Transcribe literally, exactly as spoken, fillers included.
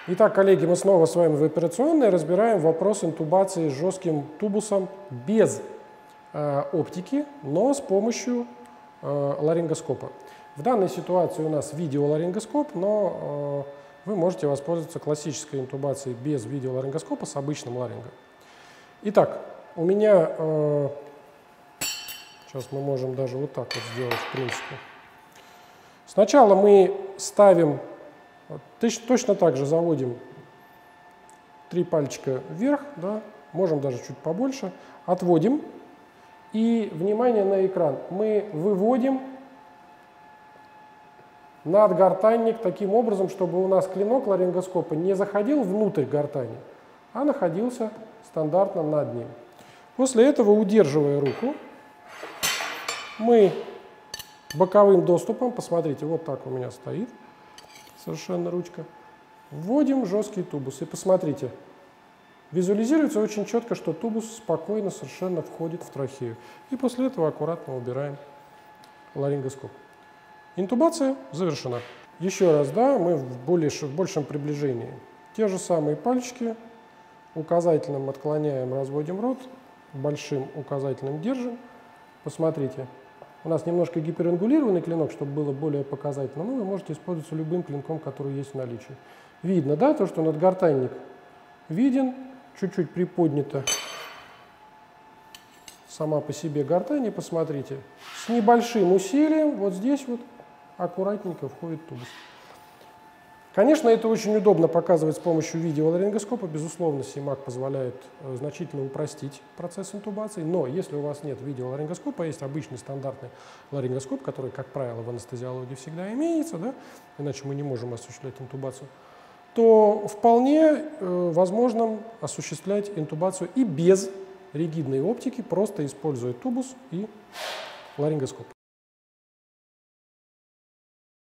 Итак, коллеги, мы снова с вами в операционной разбираем вопрос интубации с жестким тубусом без э, оптики, но с помощью э, ларингоскопа. В данной ситуации у нас видеоларингоскоп, но э, вы можете воспользоваться классической интубацией без видеоларингоскопа с обычным ларингом. Итак, у меня, э, сейчас мы можем даже вот так вот сделать в принципе. Сначала мы ставим, точно так же заводим три пальчика вверх, да, можем даже чуть побольше, отводим. И, внимание на экран, мы выводим надгортанник таким образом, чтобы у нас клинок ларингоскопа не заходил внутрь гортани, а находился стандартно над ним. После этого, удерживая руку, мы боковым доступом, посмотрите, вот так у меня стоит совершенно ручка, вводим жесткий тубус. И посмотрите, визуализируется очень четко, что тубус спокойно совершенно входит в трахею. И после этого аккуратно убираем ларингоскоп. Интубация завершена. Еще раз, да, мы в, более, в большем приближении. Те же самые пальчики, указательным отклоняем, разводим рот, большим указательным держим. Посмотрите. У нас немножко гиперангулированный клинок, чтобы было более показательно, но вы можете использоваться любым клинком, который есть в наличии. Видно, да, то, что надгортанник виден, чуть-чуть приподнята сама по себе гортань, посмотрите, с небольшим усилием вот здесь вот аккуратненько входит тубус. Конечно, это очень удобно показывать с помощью видеоларингоскопа. Безусловно, Симак позволяет значительно упростить процесс интубации, но если у вас нет видеоларингоскопа, есть обычный стандартный ларингоскоп, который, как правило, в анестезиологии всегда имеется, да, иначе мы не можем осуществлять интубацию, то вполне э, возможно осуществлять интубацию и без ригидной оптики, просто используя тубус и ларингоскоп.